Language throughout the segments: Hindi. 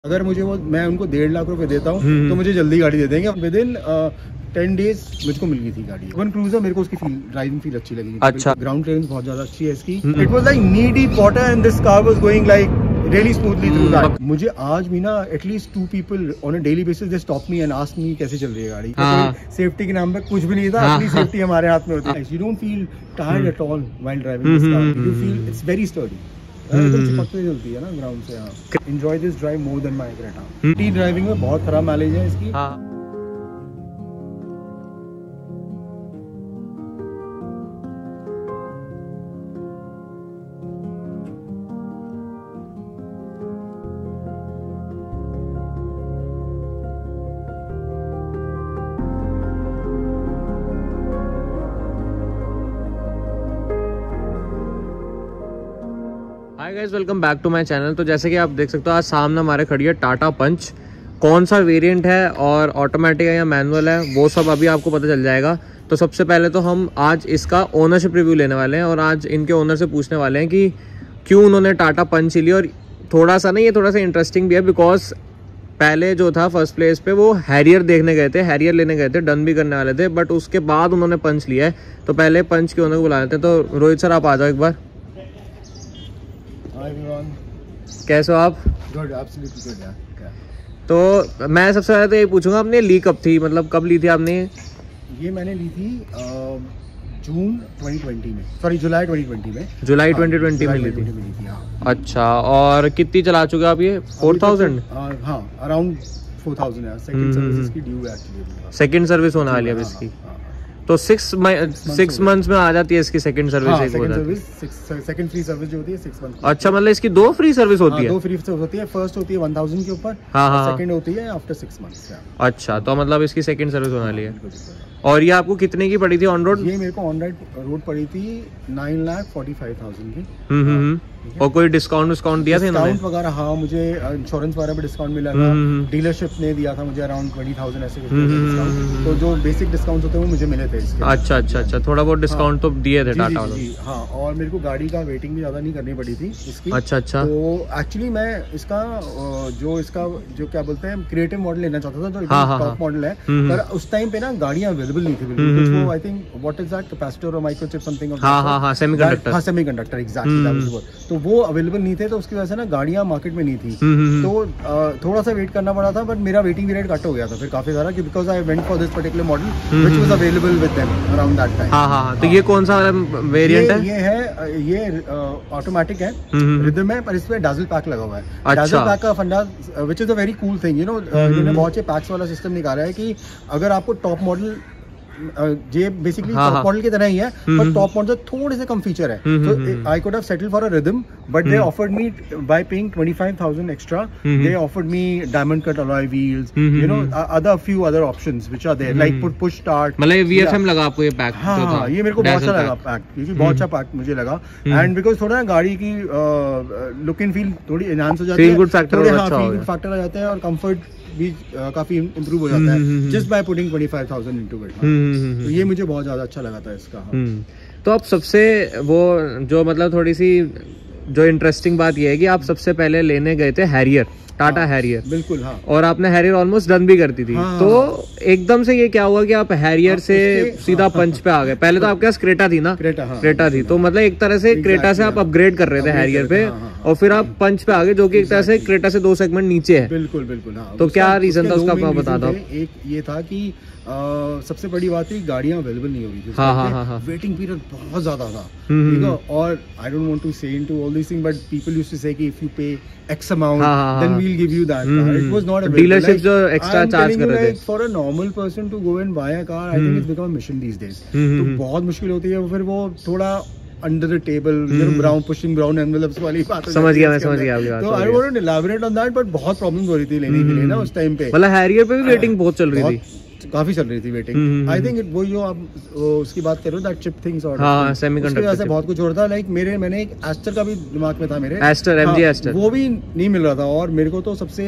अगर मुझे वो मैं उनको 1.5 लाख रुपए देता हूँ तो मुझे जल्दी गाड़ी दे देंगे। विद इन 10 डेज मुझको मिल गई थी गाड़ी। वन क्रूजर मेरे को उसकी ड्राइविंग फील अच्छी लगी। अच्छा, ग्राउंड क्लियरेंस बहुत ज्यादा अच्छी है इसकी। It was like knee deep water and this car was going like really smoothly through that। मुझे आज भी ना at least 2 people on a daily basis they stop me and ask me कैसे चल रही है गाड़ी। सेफ्टी के नाम पे कुछ भी नहीं था, अपनी सेफ्टी हमारे हाथ में होती है। You don't feel tired at all while driving this car। You feel it's very sturdy। एकदम चिपक के चलती है ना ग्राउंड से। हाँ, enjoy this drive more than my Creta। टी ड्राइविंग में बहुत खराब माइलेज है इसकी। Hi guys, welcome back to my channel. तो जैसे कि आप देख सकते हो आज सामने हमारे खड़ी है टाटा पंच। कौन सा वेरिएंट है और ऑटोमेटिक है या मैनुअल है वो सब अभी आपको पता चल जाएगा। तो सबसे पहले तो हम आज इसका ओनरशिप रिव्यू लेने वाले हैं और आज इनके ओनर से पूछने वाले हैं कि क्यों उन्होंने टाटा पंच ली। और थोड़ा सा ना ये थोड़ा सा इंटरेस्टिंग भी है बिकॉज पहले जो था फर्स्ट प्लेस पे वो हैरियर देखने गए थे, हैरियर लेने गए थे, डन भी करने वाले थे, बट उसके बाद उन्होंने पंच लिया है। तो पहले पंच के ओनर को बुला लेते हैं। तो रोहित सर आप आ जाओ एक बार। कैसे हो आप? Good, absolutely good, yeah. तो मैं सबसे पहले तो ये पूछूंगा आपने ली कब थी, मतलब कब ली थी आपने? ये मैंने ली थी जून 2020 में, सॉरी जुलाई 2020 में। जुलाई 2020 में ली थी। अच्छा, और कितनी चला चुके आप ये? 4000? हाँ, अराउंड 4000 है। सेकंड सर्विस की ड्यू है एक्चुअली। सेकंड सर्विस होने वाली है अब इसकी। तो 6 मंथ्स में आ जाती है इसकी second service. Second free service जो होती है 6 मंथ। अच्छा, मतलब इसकी 2 फ्री सर्विस होती है? 2 फ्री सर्विस होती है। फर्स्ट होती है 1000 के ऊपर, सेकंड होती है आफ्टर 6 मंथ्स। अच्छा, तो मतलब इसकी सेकंड सर्विस होने वाली है। और ये आपको कितने की पड़ी थी ऑन रोड? ये मेरे को ऑन रोड पड़ी थी 9,45,000 की। और कोई डिस्काउंट दिया था इन्होंने? डिस्काउंट वगैरह हाँ, मुझे इंश्योरेंस वगैरह पे डिस्काउंट मिला था। डीलरशिप ने दिया था मुझे अराउंड 20,000 ऐसे डिस्काउंट। तो जो बेसिक डिस्काउंट होते हैं वो मुझे मिले थे इसके। अच्छा, थोड़ा बहुत डिस्काउंट तो दिए थे टाटा वालों। हाँ, और मेरे को गाड़ी का वेटिंग भी ज्यादा नहीं करनी पड़ी थी इसकी। अच्छा। तो एक्चुअली मैं इसका जो क्या बोलते हैं क्रिएटिव मॉडल लेना चाहता था, जो टॉप मॉडल है, पर उस टाइम पे ना गाड़ियां अवेलेबल नहीं थी। I think what is that, capacitor और माइक्रोचिप समथिंग। हाँ, सेमीकंडक्टर एग्जैक्टली। तो वो अवेलेबल नहीं थे, तो उसकी वजह से ना गाड़ियां मार्केट में नहीं थी। तो थोड़ा सा वेट करना पड़ा था, बट मेरा वेटिंग पीरियड कट हो गया था फिर काफी सारा, because I went for this particular model which was available with them around that time. हाँ। तो ये कौन सा वेरिएंट है? ये ऑटोमेटिक है, रिदम है, पर इसमें डाजल पैक लगा हुआ है। डाजल पैक का फंडा which is a very cool thing, इन्होंने बहुत से पैक्स वाला सिस्टम निकाला है कि अगर आपको टॉप मॉडल ये बेसिकली टॉप मॉडल की तरह ही है, पर टॉप मॉडल से थोड़े से कम फीचर है। तो I could have settled for a rhythm, but they offered me by paying 25,000 extra, they offered me diamond cut alloy wheels, other few other options which are there, like push start. मतलब वीएफएम लगा आपको ये पैक? हाँ, ये मेरे को बहुत अच्छा लगा पैक, क्योंकि बहुत अच्छा पैक मुझे लगा। एंड बिकॉज थोड़ा ना गाड़ी की लुक एंड फील थोड़ी एनहांस हो जाती है, फील गुड फैक्टर आ जाता है, और कंफर्ट भी काफी इंप्रूव हो जाता है just by putting 25,000 into it. तो ये मुझे बहुत ज्यादा अच्छा लगा था इसका। तो आप सबसे वो जो मतलब थोड़ी सी जो इंटरेस्टिंग बात ये है कि आप सबसे पहले लेने गए थे हैरियर, टाटा हैरियर। बिल्कुल, हाँ। और आपने हैरियर ऑलमोस्ट डन भी कर दी थी। तो एकदम से ये क्या हुआ कि आप हैरियर से सीधा पंच पे आ गए? पहले तो आपके पास क्रेटा थी ना? क्रेटा थी, तो मतलब एक तरह से क्रेटा से आप अपग्रेड कर रहे थे हैरियर पे, और फिर आप पंच पे आ गए, जो कि एक तरह से क्रेटा से 2 सेगमेंट नीचे है। बिल्कुल। तो क्या रीजन था उसका, आप बता दो। एक ये था कि सबसे बड़ी बात थी गाड़ियां अवेलेबल नहीं हो रही थी। हाँ। वेटिंग पीरियड बहुत ज्यादा था, ठीक है। और I don't want to say into all this thing, but people used to say कि if you pay X amount then we will give you that car. It was not available. Dealership जो एक्स्ट्रा चार्ज कर रहे थे for a normal person to go and buy a car, I think it's become a mission these days. तो बहुत मुश्किल होती है, फिर वो थोड़ा under the table brown pushing brown envelopes वाली बात। समझ गया आपकी बात। तो I want to elaborate on that, but बहुत प्रॉब्लम्स हो रही थी लेने के लिए ना उस टाइम पे। मतलब हैरियर पे भी वेटिंग बहुत चल रही थी। काफी चल रही थी वेटिंग। आई थिंक वो जो आप उसकी बात कर रहे हो दैट चिप थिंग्स और हाँ, सेमीकंडक्टर से बहुत कुछ हो रहा था। लाइक मैंने एक एस्टर का भी दिमाग में था मेरे, एस्टर एमजी एस्टर, वो भी नहीं मिल रहा था। और मेरे को तो सबसे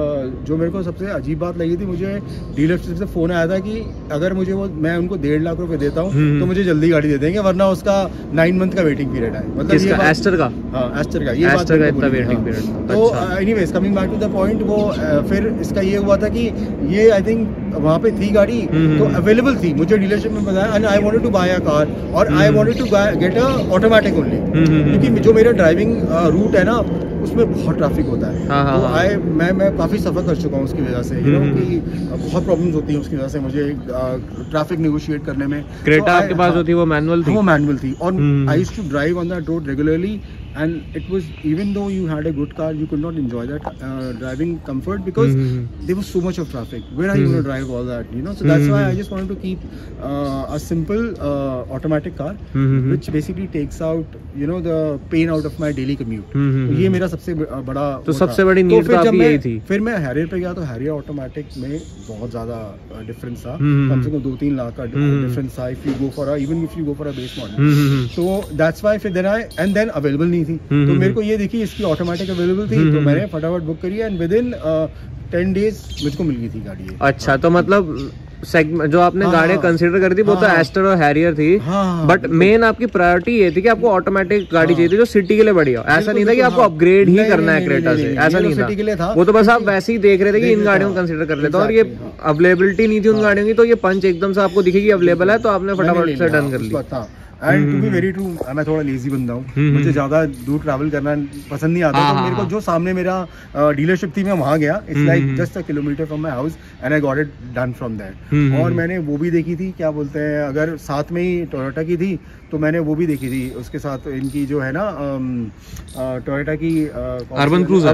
अजीब बात लगी थी, मुझे डीलरशिप से फोन आया था कि अगर मुझे वो मैं उनको 1.5 लाख रुपए देता हूँ तो मुझे जल्दी गाड़ी दे देंगे, वरना उसका 9 मंथ का वेटिंग पीरियड है। मतलब एस्टर का? हाँ, एस्टर का ये बात इतना वेटिंग पीरियड। तो anyways coming back to the point, वो फिर इसका ये हुआ था कि ये आई थिंक वहाँ पे थी गाड़ी तो अवेलेबल थी, मुझे डीलरशिप में बताया, and I wanted to buy a car और I wanted to get a automatic only, क्योंकि जो मेरा ड्राइविंग रूट है ना उसमें बहुत ट्रैफिक होता है। तो मैं काफ़ी सफ़र कर चुका हूँ उसकी वजह से, यू नो कि बहुत प्रॉब्लम्स होती हैं उसकी वजह से मुझे ट्रैफिक नेगोशिएट करने में। क्रेटा आपके पास जो थी वो मैनुअल थी? वो मैनुअल थी, और I used to drive on that road regularly, and it was, even though you had a good car, you could not enjoy that driving comfort because there was so much of traffic. Where are you going to drive all that, you know? So that's why I just wanted to keep a simple automatic car which basically takes out, you know, the pain out of my daily commute. तो ये मेरा सबसे बड़ा, तो सबसे बड़ी नीड तो आपकी यही थी। फिर मैं हैरियर पे गया तो हैरियर ऑटोमेटिक में बहुत ज्यादा डिफरेंस था, कम से कम 2-3 लाख का डिफरेंस था if you go for even if you go for a base model. तो दैट्स व्हाई फिर देन अवेलेबल नहीं थी, तो मेरे को ये देखी इसकी ऑटोमेटिक अवेलेबल थी, तो मैंने फटाफट बुक करी एंड विद इन 10 डेज मुझको मिल गई थी गाड़ी। अच्छा, तो मतलब जो आपने गाड़ियां कंसीडर करी थी वो तो एस्टर और हैरियर थी, बट मेन आपकी प्रायोरिटी ये थी कि आपको ऑटोमेटिक गाड़ी चाहिए थी जो सिटी के लिए बढ़िया हो। ऐसा नहीं था कि आपको अपग्रेड ही करना है क्रेटा से, ऐसा नहीं था। वो तो बस आप वैसे ही देख रहे थे कि इन गाड़ियों को कंसीडर कर लेते, और ये अवेलेबिलिटी नहीं थी उन गाड़ियों की, तो ये पंच एकदम से आपको दिखेगी अवेलेबल है, तो आपने फटाफट से डन कर लिया। And to be very true, मैं थोड़ा लेजी बंदा हूँ, मुझे ज्यादा दूर ट्रैवल करना पसंद नहीं आता, तो मेरे को जो सामने मेरा डीलरशिप थी मैं वहाँ गया, it's like just a kilometre from my house and I got it done from that. और मैंने वो भी देखी थी, क्या बोलते हैं, अगर साथ में ही टोयोटा की थी तो मैंने वो भी देखी थी उसके साथ, इनकी जो है ना टोयोटा की Urban Cruiser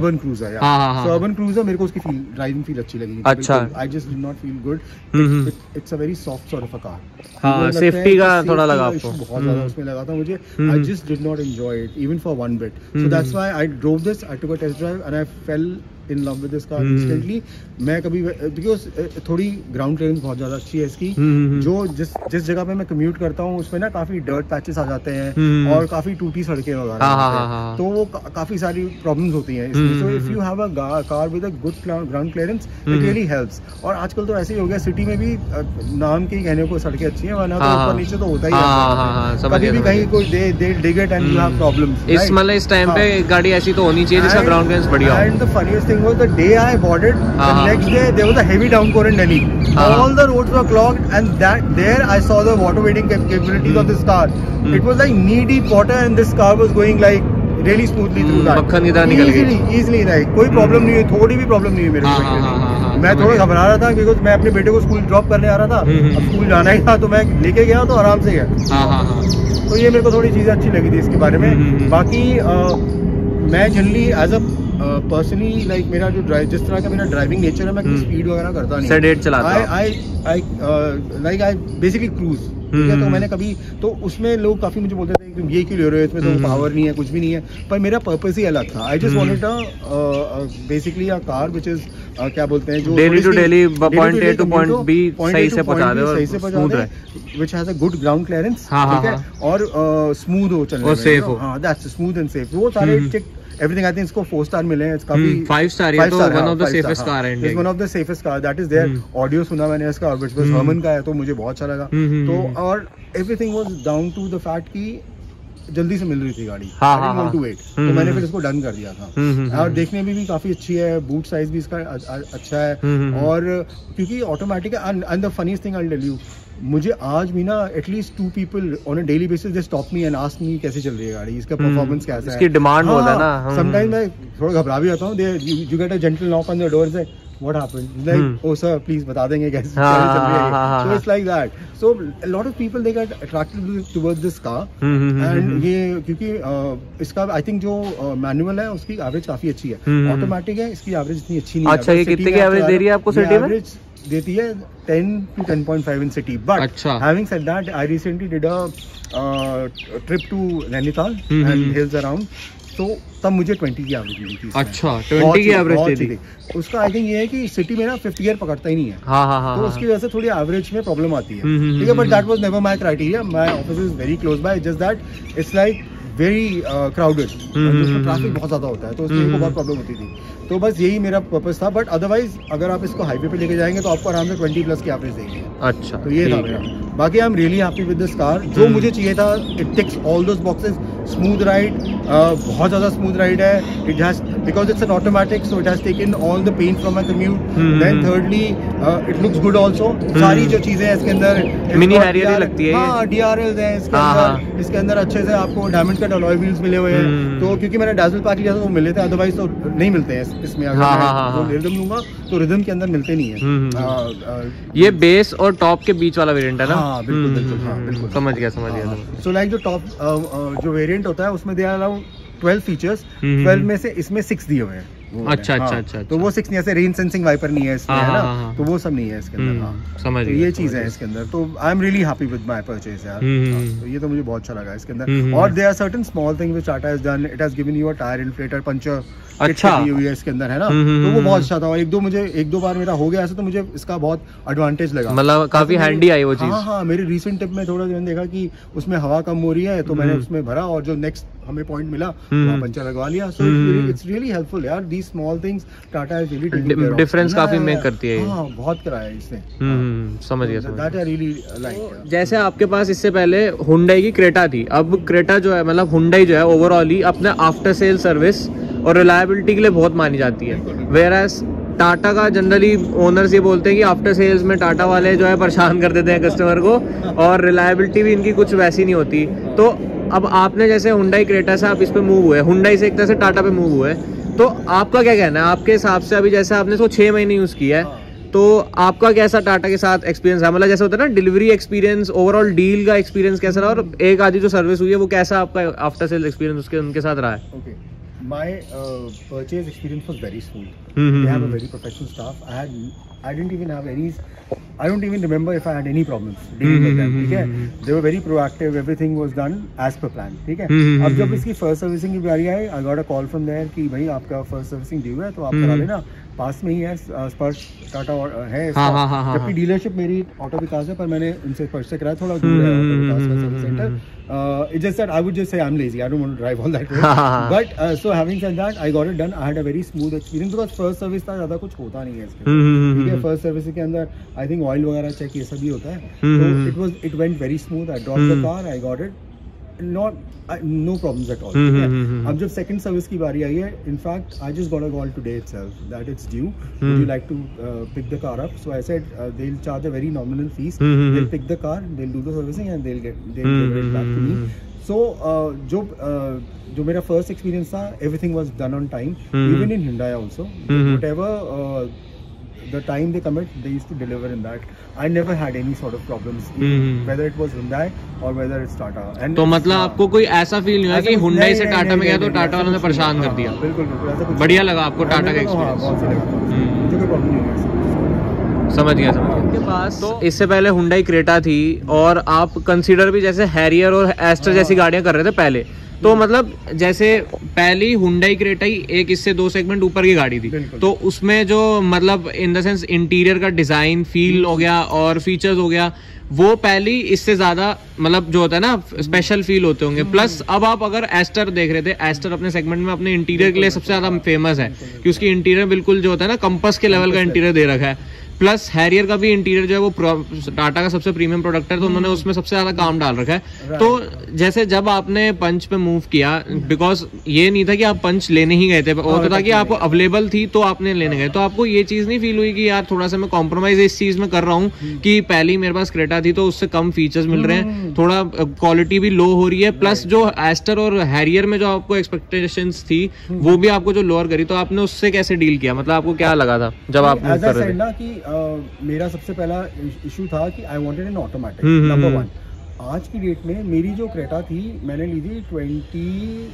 so Urban Cruiser मेरे को उसकी ड्राइविंग फील अच्छी लगी। अच्छा, I just did not feel good, it's a very soft sort of a car. हाँ, सेफ्टी का थोड़ा लगा आपको? बहुत ज्यादा उसमें लगा था मुझे, I just did not enjoy it even for one bit, so that's why I drove this, I took a test drive and I fell in love with this car instantly. मैं कभी, बिकॉज थोड़ी ग्राउंड क्लियरेंस बहुत ज्यादा अच्छी है इसकी, जो जिस जगह पे मैं कम्यूट करता हूँ उसमें ना काफी डर्ट पैचेस आ जाते हैं और काफी टूटी सड़कें वगैरह, तो वो काफी सारी प्रॉब्लम्स होती हैं इसमें। So if you have a car with a good ground clearance it really helps. और आजकल तो ऐसे ही हो गया, सिटी में भी नाम के कहने को सड़कें अच्छी हैं, वरना तो ऊपर नीचे तो होता ही है, कभी भी कहीं कोई they dig it and you have problems. इस टाइम पे गाड़ी ऐसी तो होनी चाहिए जिसका ग्राउंड क्लियरेंस बढ़िया हो। And the funniest thing was the day I bought it, the next day there was a heavy downpour in Delhi. All the roads were clogged, and there I saw the water wading capabilities of this car. It was like knee deep water, and this car was going like really smoothly through that. मक्खन की तरह निकल गई easily, like कोई प्रॉब्लम नहीं है, थोड़ी भी प्रॉब्लम नहीं है मेरे को। मैं थोड़ा घबरा रहा था क्योंकि मैं अपने बेटे को स्कूल ड्रॉप करने आ रहा था, अब स्कूल जाना ही था, तो मैं लेके गया तो आराम से गया। तो ये मेरे को थोड़ी चीजें अच्छी लगी थी इसके बारे में। बाकी मैं generally as a personally like मेरा जो जिस तरह का मेरा ड्राइविंग नेचर है, मैं स्पीड वगैरह करता नहीं, सेडेट चलाता हूं। आई बेसिकली क्रूज, ठीक है। तो मैंने कभी, तो उसमें लोग काफी मुझे बोलते थे कि ये क्यों ले रहे हो, इसमें तो पावर नहीं है, कुछ भी नहीं है, पर मेरा पर्पस ही अलग था। I just wanted basically a car which is क्या बोलते हैं, जो daily to daily point A to point B सही से पहुंचा दे, which has a good ground clearance, ठीक है, और स्मूथ हो चलने में, सेफ हो। हां, दैट्स स्मूथ एंड सेफ। वो सारे everything, I think इसको 4 स्टार मिले हैं, इसका भी 5 स्टार है, तो one of the safest car है India, one of the safest car that is there. Audio सुना मैंने इसका, which was हर्मन का है, तो मुझे बहुत अच्छा लगा। तो और everything was down to the fact कि जल्दी से मिल रही थी गाड़ी, I didn't want to wait, तो मैंने फिर इसको डन कर दिया था। और देखने में भी काफी अच्छी है, बूट साइज भी इसका अच्छा है, और क्योंकि ऑटोमेटिक है। And the funniest thing I will tell you, मुझे आज भी ना at least 2 people on a daily basis they stop me and ask me कैसे चल रही है गाड़ी, इसका परफॉर्मेंस कैसा है, इसकी डिमांड होता है ना। समटाइम्स मैं थोड़ा घबरा भी जाता हूँ, you get a gentle knock on the door say what happened, like oh sir please बता देंगे कैसे चल रही है, so it's like that. So a lot of people they get attracted towards this car, and ये क्योंकि इसका I think जो मैनुअल है उसकी एवरेज काफी अच्छी है, ऑटोमेटिक है इसकी एवरेज इतनी अच्छी नहीं है। अच्छा, ये कितने की एवरेज दे रही है आपको सिटी में? एवरेज देती है 10 to 10.5 in city, but having said that I recently did a trip to Nainital and hills around, तो तब मुझे 20 की एवरेज मिली थी। अच्छा, 20 की एवरेज थी। उसका आई थिंक ये है कि सिटी में ना 5th गियर पकड़ता ही नहीं है। हाँ, तो उसकी वजह से थोड़ी एवरेज में प्रॉब्लम आती है, ठीक है। But that was never my criteria, my office is very close by, just that it's like very crowded, उसमें ट्रैफिक बहुत ज्यादा होता है, तो उसमें बहुत प्रॉब्लम होती थी। तो बस यही मेरा पर्पस था। बट अदरवाइज अगर आप इसको हाईवे पे लेके जाएंगे तो आपको आराम से 20+ की एवरेज देंगे। अच्छा, तो ये था मेरा। बाकी I am really happy with this car, जो मुझे चाहिए था। It ticks all those boxes. Smooth ride, बहुत ज़्यादा स्मूथ राइड है। It has, because it's an automatic, so it has taken all the pain from my commute. Then thirdly it looks good also. सारी जो चीज़ें हैं इसके अंदर, मिनी हैरियर लगती है। हाँ, DRLs हैं इसके अंदर। इसके अंदर अच्छे से आपको डायमंड कट अलॉय व्हील्स मिले हुए हैं। तो क्योंकि मैंने डाजल पैक लिया था तो मिले थे, अदरवाइज तो नहीं मिलते हैं इसमें। अगर मैं रिदम लूंगा तो रिदम के अंदर मिलते नहीं है। ये बेस और टॉप के बीच वाला वेरिएंट है ना? हाँ बिल्कुल बिल्कुल, हाँ बिल्कुल, समझ गया। सो लाइक जो टॉप जो वेरिएंट होता है उसमें दे आर अराउंड 12 फीचर्स। 12 में से इसमें 6 दिए हुए हैं। अच्छा, हाँ, अच्छा, अच्छा। तो वो 6 नहीं, ऐसे रेन सेंसिंग वाइपर नहीं है इसमें, है ना? तो वो सब नहीं है इसके अंदर। हाँ, समझ तो ये चीज है इसके अंदर। तो I am really happy with my purchase यार। तो ये तो मुझे बहुत अच्छा लगा इसके अंदर। और there are certain small thing which Tata has done. It has given you a tyre inflator puncture. अच्छा, हुई है इसके अंदर, है ना? तो वो बहुत अच्छा था। और एक दो बार मेरा हो गया ऐसा, तो मुझे इसका बहुत एडवांटेज लगा, मतलब काफी हैंडी आई वो चीज। हाँ, मेरी रीसेंट टिप में थोड़ा मैंने देखा कि उसमें हवा कम हो रही है, तो मैंने उसमें भरा और जो नेक्स्ट हमें पॉइंट मिला वहाँ पंचर लगवा लिया। सो इट्स रियली हेल्पफुल यार। These small things Tata has really taken care of. Difference काफी मेक करती है। हाँ, बहुत कराया इसने। समझ गया। That I really like. जैसे आपके पास इससे पहले हुंडई की क्रेटा थी, अब क्रेटा जो है, मतलब हुंडई जो है ओवरऑल ही अपने आफ्टर सेल सर्विस और रिलायबिलिटी के लिए बहुत मानी जाती है। वेयरएज टाटा का जनरली ओनर्स ये बोलते हैं कि आफ्टर सेल्स में टाटा वाले जो है परेशान कर देते हैं कस्टमर को, और रिलायबिलिटी भी इनकी कुछ वैसी नहीं होती। तो अब आपने जैसे हुंडई क्रेटा से आप इस पे मूव हुए, हुंडई से एक तरह से टाटा पे मूव हुए, तो आपका क्या कहना है? आपके हिसाब से अभी जैसे आपने इसको 6 महीने यूज़ किया है, तो आपका कैसा टाटा के साथ एक्सपीरियंस है? मतलब जैसे होता है ना डिलीवरी एक्सपीरियंस, ओवरऑल डील का एक्सपीरियंस कैसा रहा, और एक आधी जो सर्विस हुई है वो कैसा आपका आफ्टर सेल एक्सपीरियंस उसके उनके साथ रहा है? My purchase experience was very smooth. They have a very professional staff. I didn't even have any. I don't even remember if I had any problems dealing with them. ठीक है? They were very proactive. Everything was done as per plan. ठीक है? अब जब इसकी फर्स्ट सर्विसिंग की बारी आई, I got a call from there कि भाई आपका फर्स्ट सर्विसिंग ड्यू है, तो आप करा लेना, पास में ही है स्पर्श टाटा है। जबकि डीलरशिप मेरी ऑटो विकास है, पर मैंने उनसे स्पर्श से कराया, थोड़ा दूर है ऑटो विकास का service centre. It's just that I would just say I'm lazy. I don't want to drive all that way. But so having said that, I got it done. I had a very smooth experience because first service था, ज़्यादा कुछ होता नहीं है इसके। ठीक है, फर्स्ट सर्विस के अंदर I think ऑयल वगैरह चेक ये सभी होता है। तो it went very smooth. I dropped the car, I got it. No problems at all. अब जब सेकंड सर्विस की बारी आई है, in fact I just got a call today itself that it's due. Would you like to pick the car up? So I said they'll charge a very nominal fees. They'll pick the car, they'll do the servicing and they'll give it back to me. So जो मेरा फर्स्ट एक्सपीरियंस था, everything was done on time. Even in Hyundai also, whatever the time they commit, they used to deliver in that. I never had any sort of problems, whether it was Hyundai or whether it's Tata. And तो मतलब आपको कोई ऐसा फील नहीं हुआ कि हुंडई से टाटा में गया तो टाटा वालों ने परेशान कर दिया? बिल्कुल बिल्कुल, ऐसा कुछ बढ़िया लगा आपको टाटा का एक्सपीरियंस? बहुत सही लगा, मुझे कोई प्रॉब्लम नहीं हुआ। समझ गया। आपके पास तो इससे पहले हुंडई क्रेटा थी, और आप कंसीडर भी जैसे हैरियर और एस्टर जैसी गाड़ियां कर रहे थे पहले, तो मतलब जैसे पहली हुंडई क्रेटा ही एक इससे 2 सेगमेंट ऊपर की गाड़ी थी, तो उसमें जो मतलब इन द सेंस इंटीरियर का डिजाइन फील हो गया और फीचर्स हो गया, वो पहली इससे ज्यादा मतलब जो होता है ना स्पेशल फील होते होंगे। प्लस अब आप अगर एस्टर देख रहे थे, एस्टर अपने सेगमेंट में अपने इंटीरियर के लिए सबसे ज्यादा फेमस है कि उसकी इंटीरियर बिल्कुल जो होता है ना कंपास के लेवल का इंटीरियर दे रखा है। प्लस हैरियर का भी इंटीरियर जो है वो टाटा का सबसे प्रीमियम प्रोडक्ट है, तो उन्होंने उसमें सबसे ज्यादा काम डाल रखा है। तो जैसे जब आपने पंच पे मूव किया, बिकॉज ये नहीं था कि आप पंच लेने ही गए थे, वो तो था कि आपको अवेलेबल थी तो आपने लेने गए, तो आपको ये चीज नहीं फील हुई कि यार थोड़ा सा मैं कॉम्प्रोमाइज इस चीज में कर रहा हूँ कि पहली मेरे पास क्रेटा थी तो उससे कम फीचर्स मिल रहे हैं, थोड़ा क्वालिटी भी लो हो रही है, प्लस जो एस्टर और हैरियर में जो आपको एक्सपेक्टेशंस थी वो भी आपको जो लोअर करी, तो आपने उससे कैसे डील किया? मतलब आपको क्या लगा था जब आप मूव कर रहे थे? मेरा सबसे पहला इशू था कि I wanted an automatic, number 1। आज की डेट में मेरी जो क्रेटा थी, मैंने ली थी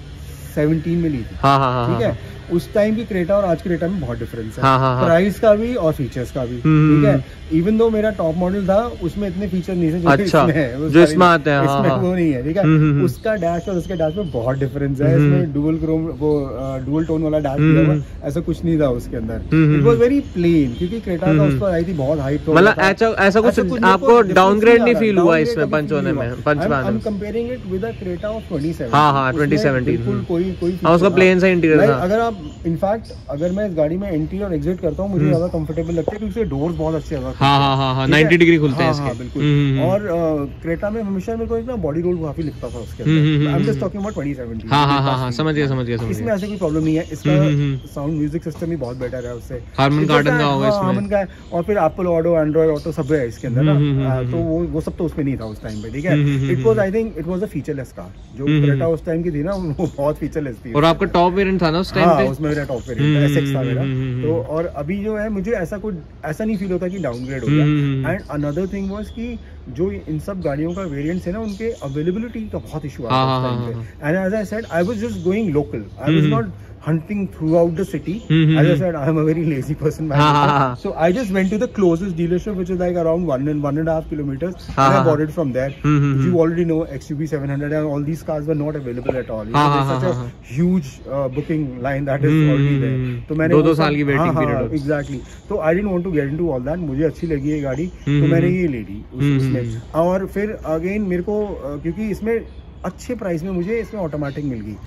17 में ली थी। ठीक है, उस टाइम की क्रेटा और आज की क्रेटा में बहुत डिफरेंस है, प्राइस का भी और फीचर्स का भी। ठीक है, इवन दो मेरा टॉप मॉडल था उसमें इतने फीचर नहीं थे जो इसमें है, जो इसमें आते हैं, इसमें वो नहीं है। ठीक है, उसका डैश और उसके डैश में बहुत डिफरेंस है। इसमें डुअल क्रोम वो डुअल टोन वाला डैश दिया हुआ, ऐसा कुछ नहीं था उसके अंदर। इट वाज वेरी प्लेन, क्योंकि क्रेटा का उस पर आई थी बहुत हाइप। मतलब ऐसा कुछ आपको डाउनग्रेड नहीं फील हुआ इसमें पंच होने में? I am comparing it with the Creta of 2017। हां 2017 बिल्कुल कोई उसका प्लेन सा इंटीरियर था। अगर आप इनफैक्ट अगर मैं इस गाड़ी में एंट्री और एग्जिट करता हूँ, मुझे ज्यादा कंफर्टेबल लगता है क्योंकि डोर्स बहुत अच्छे हैं। हाँ 90 डिग्री खुलते हैं इसके। बिल्कुल। और क्रेटा में हमेशा मेरे को एक ना बॉडी रोल काफी लिखता था उसके अंदर। I am just talking about 2017। हाँ समझ गया। इसमें ऐसे कोई प्रॉब्लम नहीं है। इसका साउंड म्यूजिक सिस्टम भी बहुत बेटर है उससे। हार्मन गार्डन का होगा इसमें। हार्मन का है, और फिर एप्पल ऑटो, एंड्रॉइड ऑटो सब है इसके अंदर ना। तो वो सब तो उसमें नहीं था उस टाइम पे। ठीक है, it was I think it was a featureless car. जो क्रेटा उस टाइम की थी ना, वो बहुत फीचरलेस थी। और आपका टॉप वेरिएंट था ना उस टाइम पे? उसमें मेरा टॉप वेरिएंट एसएक्स था मेरा। तो और अभी जो है मुझे ऐसा नहीं फील होता कि डाउनग्रेड हो गया। एंड अनदर थिंग वाज कि जो इन सब गाड़ियों का वेरिएंट्स है ना, उनके अवेलेबिलिटी का बहुत इशू आता है उस टाइम पे। And as I said, I was just going local, I was not hunting throughout the city. As I said, I am a very lazy person. So I just went to the closest dealership, which is like around 1.5 kilometers, and I bought it from there. You already know XUV 700 and all these cars were not available at all. There's such a huge booking line that is already there. तो मैंने 2 साल की waiting period. Exactly. So I didn't want to get into all that. मुझे अच्छी लगी ये गाड़ी, तो मैंने ये ले ली उसमें। और फिर अगेन मेरे को क्योंकि इसमें अच्छे प्राइस में मुझे इसमें ऑटोमेटिक मिल गई।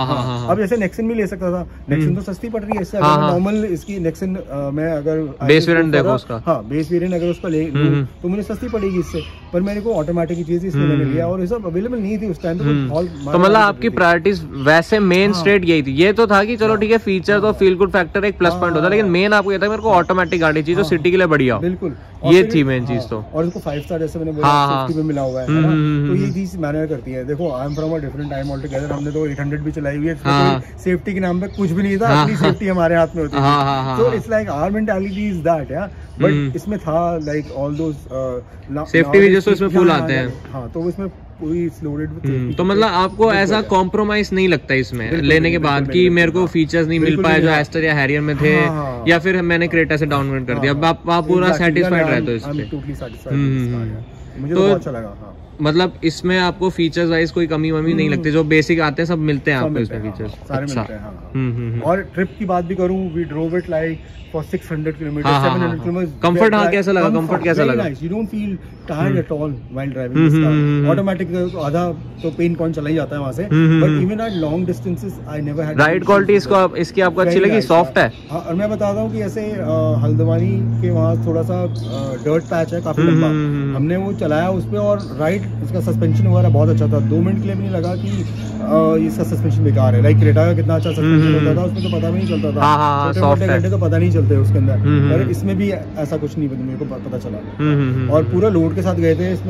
अब जैसे नेक्सन भी ले सकता था, नेक्सन तो सस्ती पड़ रही है इससे। अगर नॉर्मल इसकी नेक्सन मैं अगर बेस वेरिएंट देखो उसका, बेस वेरिएंट अगर उसका ले तो मुझे सस्ती पड़ेगी इससे। पर मेरे को ऑटोमेटिक की चीज इसलिए मैंने लिया, और ये सब अवेलेबल नहीं थी उस टाइम। तो मतलब आपकी प्रायोरिटीज वैसे मेन स्टेट यही थी। ये तो था कि चलो ठीक है, फीचर तो फील गुड फैक्टर एक प्लस पॉइंट होता, लेकिन मेन आपको ये था मेरे को ऑटोमेटिक गाड़ी चाहिए जो सिटी के लिए बढ़िया हो। बिल्कुल, ये थी मेन चीज। तो और इसको 5 स्टार जैसे मैंने बोला 50 में मिला हुआ है ना, तो ये चीज मैटर करती है। देखो, I am from a different time altogether. हमने तो 800 भी चलाई हुई है, सेफ्टी के नाम पे कुछ भी नहीं था, अपनी सेफ्टी हमारे हाथ में होती है। तो it's like our mentality is that, या बट इसमें था like all those safety features तो इसमें फुल आते हैं। हाँ, तो इसमें पूरी लोडेड। तो मतलब आपको ऐसा कॉम्प्रोमाइज नहीं लगता इसमें लेने के बाद कि मेरे को फीचर्स नहीं मिल पाए जो एस्टर या हैरियर में थे, या फिर मैंने क्रेटा से डाउनग्रेड कर दिया, अब आप पूरा सेटिस्फाइड रहते हो इससे? मुझे तो बहुत अच्छा लगा। मतलब इसमें आपको फीचर्स वाइज कोई कमी वमी नहीं लगती, जो बेसिक आते हैं सब मिलते हैं आपको इसमें फीचर्स सारे मिलते हैं। और ट्रिप की बात भी करूं, we drove it like for 600 kilometre, 700 kilometre. Comfort कैसा लगा? कंफर्ट कैसा लगा? You don't feel tired at all while driving this car. Automatic तो आधा तो पेन पॉइंट चला ही जाता है वहां से, but even at long distances I never had. Ride quality इसकी आपको अच्छी लगी? सॉफ्ट है। और मैं बताता हूं कि ऐसे हल्द्वानी के वहां थोड़ा सा डर्ट पैच है काफी लंबा, हमने वो चलाया उस पे, और राइड इसका सस्पेंशन वगैरह बहुत अच्छा था। 2 मिनट के लिए भी नहीं लगा कि इसका सस्पेंशन बेकार है। लाइक क्रेटा का कितना अच्छा सस्पेंशन होता था, उसमें तो पता भी नहीं चलता था, छोटे घंटे तो पता नहीं चलते उसके अंदर। पर इसमें भी ऐसा कुछ नहीं मेरे को पता चला। और पूरा लोड के साथ गए थे इसमें।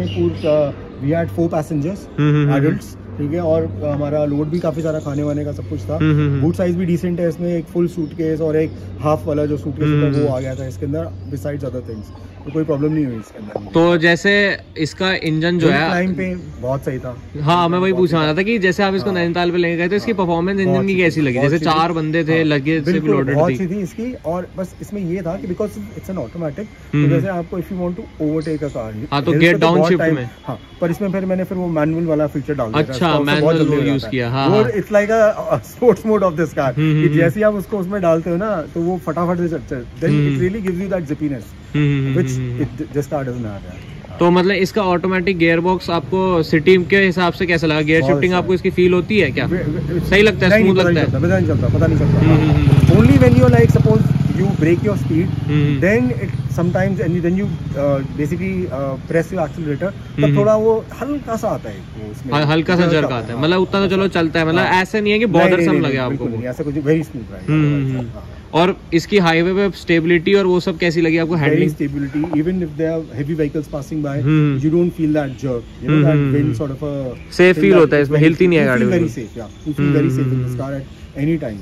वी हैड 4 पैसेंजर्स एडल्ट्स, ठीक है, और हमारा लोड भी काफी सारा खाने वाने का सब कुछ था। बूट साइज भी डिसेंट है इसमें, एक फुल सूटकेस और एक हाफ वाला जो सूटकेस होता है वो आ गया था इसके अंदर, बिसाइड्स अदर थिंग्स। तो कोई प्रॉब्लम नहीं हुई इसके अंदर। तो जैसे इसका इंजन जो है टाइम पे बहुत सही था। हाँ, मैं वही पूछना चाह रहा था कि जैसे आप इसको नैनीताल पे लेके गए तो इसकी परफॉर्मेंस इंजन की कैसी लगी? जैसे 4 बंदे थे, लगेज से भी लोडेड बहुत सी थी इसकी। और बस इसमें ये था कि बिकॉज इट्स एन ऑटोमेटिक, तो जैसे आपको if you want to overtake a car, तो गेट डाउन शिफ्ट में, हाँ, पर इसमें फिर मैंने वो मैनुअल वाला फीचर डाल दिया। अच्छा, मैनुअल यूज किया। हाँ, और it's like a sports mode of this car, कि जैसे आप उसको उसमें डालते हो ना, तो वो फटाफट से चलता है। Then it really gives you that zippiness which this car doesn't have. तो मतलब इसका ऑटोमेटिक गियर बॉक्स आपको सिटी के हिसाब से कैसा लगा? गियर शिफ्टिंग आपको इसकी फील होती है क्या? सही लगता है? स्मूथ लगता है? पता नहीं चलता। Only when you like suppose you break your speed, then it sometimes and then you basically press your accelerator, तब थोड़ा वो हल्का सा आता है उसमें, हल्का सा जर्क आता है। मतलब उतना तो चलो चलता है, मतलब ऐसा नहीं है कि बॉर्डर सम लगे आपको, ऐसा कुछ वेरी स्मूथ राइड। और इसकी हाईवे पे स्टेबिलिटी और वो सब कैसी लगी आपको? Handling stability, even if there are heavy vehicles passing by, you don't feel that jerk, you know that wind sort of a safe feel होता है इसमें, हिलती नहीं है गाड़ी। वेरी सेफ, या you feel very safe in this car at any time.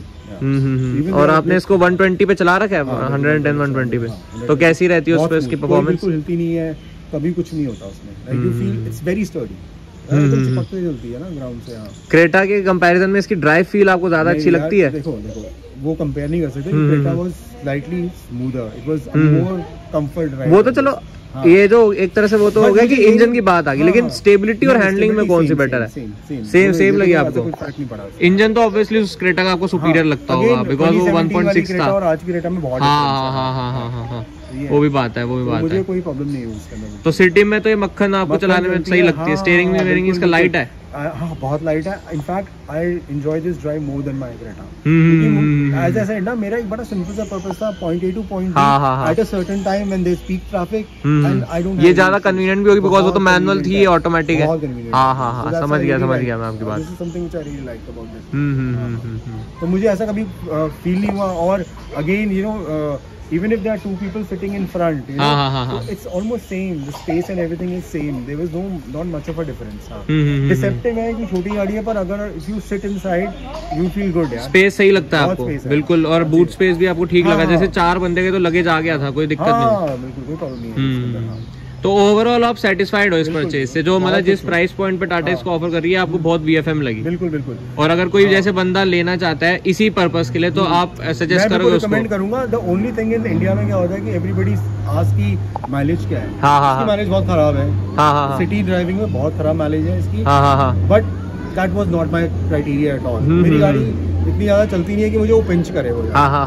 और आपने इसको 120 पे चला रखा है? 110 120 पे, तो कैसी रहती है उस पे इसकी परफॉर्मेंस? बिल्कुल हिलती नहीं है, कभी कुछ नहीं होता उसमें। Like you feel it's very sturdy. चिपक के चलती है ना ग्राउंड से। हाँ, क्रेटा के कंपैरिजन में इसकी ड्राइव फील आपको ज्यादा अच्छी लगती है? देखो वो कंपेयर नहीं कर सकते। Creta was slightly smoother, it was more comfort drive. वो तो चलो हाँ। ये जो एक तरह से वो तो हो गया कि इंजन की बात आ गई, लेकिन स्टेबिलिटी और हैंडलिंग में कौन सी बेटर है? सेम लगी आपको? इंजन तो ऑब्वियसली उस क्रेटा का आपको सुपीरियर लगता होगा बिकॉज वो 1.6 था और आज की क्रेटा में बहुत। हाँ, वो भी बात है, मुझे कोई प्रॉब्लम नहीं है उसके अंदर। तो सिटी में तो ये मक्खन आपको चलाने में सही लगती है? स्टीयरिंग में वेयरिंग इसका लाइट है? हाँ, बहुत लाइट है। In fact I enjoy this drive more than my Creta. As I said ना, मेरा एक बड़ा सिंपल सा पर्पस था, point A to point B at a certain time when there is peak traffic and I don't. ये ज्यादा कन्वीनियंट भी होगी बिकॉज़ वो तो मैनुअल थी, ये ऑटोमेटिक है। हाँ, समझ गया मैं आपकी बात। This is something which I really like about this. तो मुझे ऐसा कभी फील नहीं हुआ। और again you know, even if there are two people sitting in front, you know, it's almost same. The space and everything is same. There was not much of a difference. Deceptive है कि छोटी गाड़ी है, पर अगर if you sit inside, you feel good यार। स्पेस सही लगता है आपको? बिल्कुल। और बूट स्पेस भी आपको ठीक लगा? जैसे 4 बंदे के तो लगेज आ गया था, कोई दिक्कत नहीं? बिल्कुल, कोई प्रॉब्लम नहीं है। तो ओवरऑल आप सेटिस्फाइड हो इस परचेज से? जो मतलब जिस प्राइस पॉइंट पे टाटा इसको ऑफर कर रही है आपको बहुत VFM लगी? बिल्कुल। और अगर कोई जैसे बंदा लेना चाहता है इसी पर्पस के लिए तो आप सजेस्ट करोगे उसको? कमेंट करूंगा। The only thing in India में क्या होता है कि एवरीबॉडी आस्क की माइलेज क्या है। इसकी माइलेज बहुत खराब है। सिटी ड्राइविंग में बहुत खराब माइलेज है इसकी। But that was not my criteria at all. मेरी गाड़ी इतनी ज्यादा चलती नहीं है कि मुझे वो पिंच करे वो।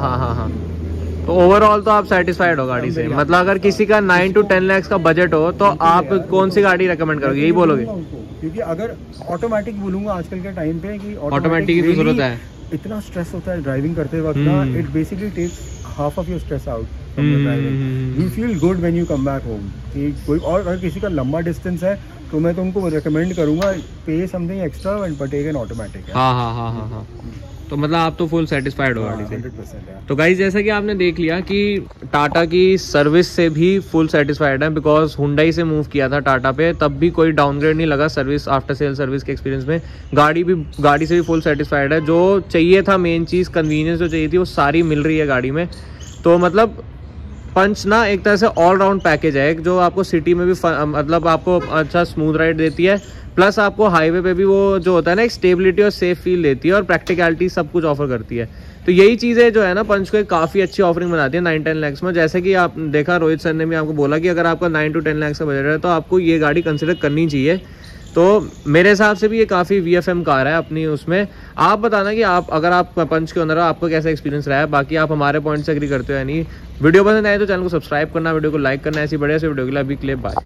तो ओवरऑल तो आप सेटिस्फाइड हो गाड़ी से? मतलब अगर किसी का 9 to 10 लाख का बजट हो तो आप कौन सी गाड़ी रेकमेंड करोगे? यही बोलोगे? क्योंकि अगर ऑटोमेटिक बोलूंगा आजकल के टाइम पे कि ऑटोमेटिक की जरूरत है। इतना स्ट्रेस होता है ड्राइविंग करते वक्त ना, it basically takes half of your stress out from your driving. You feel good when you come back home. कोई और अगर किसी का लंबा डिस्टेंस है तो मैं तो उनको रेकमेंड करूंगा, pay something extra and but take an automatic. हाँ। तो मतलब आप तो फुल सेटिस्फाइड हो गाड़ी से? 100%। तो गाइस जैसा कि आपने देख लिया कि टाटा की सर्विस से भी फुल सेटिस्फाइड है बिकॉज हुंडई से मूव किया था टाटा पे, तब भी कोई डाउनग्रेड नहीं लगा सर्विस, आफ्टर सेल सर्विस के एक्सपीरियंस में। गाड़ी से भी फुल सेटिस्फाइड है। जो चाहिए था मेन चीज़, कन्वीनियंस जो चाहिए थी, वो सारी मिल रही है गाड़ी में। तो मतलब पंच ना एक तरह से ऑल राउंड पैकेज है जो आपको सिटी में भी मतलब आपको अच्छा स्मूथ राइड देती है, प्लस आपको हाईवे पे भी वो जो होता है ना एक स्टेबिलिटी और सेफ फील देती है, और प्रैक्टिकलिटी सब कुछ ऑफर करती है। तो यही चीज़ें जो है ना पंच को एक काफ़ी अच्छी ऑफरिंग बनाती है 9-10 लाख में। जैसे कि आप देखा, रोहित सर ने भी आपको बोला कि अगर आपका 9 to 10 लाख का बजट है तो आपको ये गाड़ी कंसिडर करनी चाहिए। तो मेरे हिसाब से भी ये काफ़ी VFM कार है अपनी उसमें। आप बताना कि आप अगर आप पंच के ओनर हो, आपको कैसा एक्सपीरियंस रहा है। बाकी आप हमारे पॉइंट से एग्री करते हो या नहीं। वीडियो पसंद आए तो चैनल को सब्सक्राइब करना, वीडियो को लाइक करना। ऐसी बढ़िया से वीडियो के लिए अभी क्लिप बाय।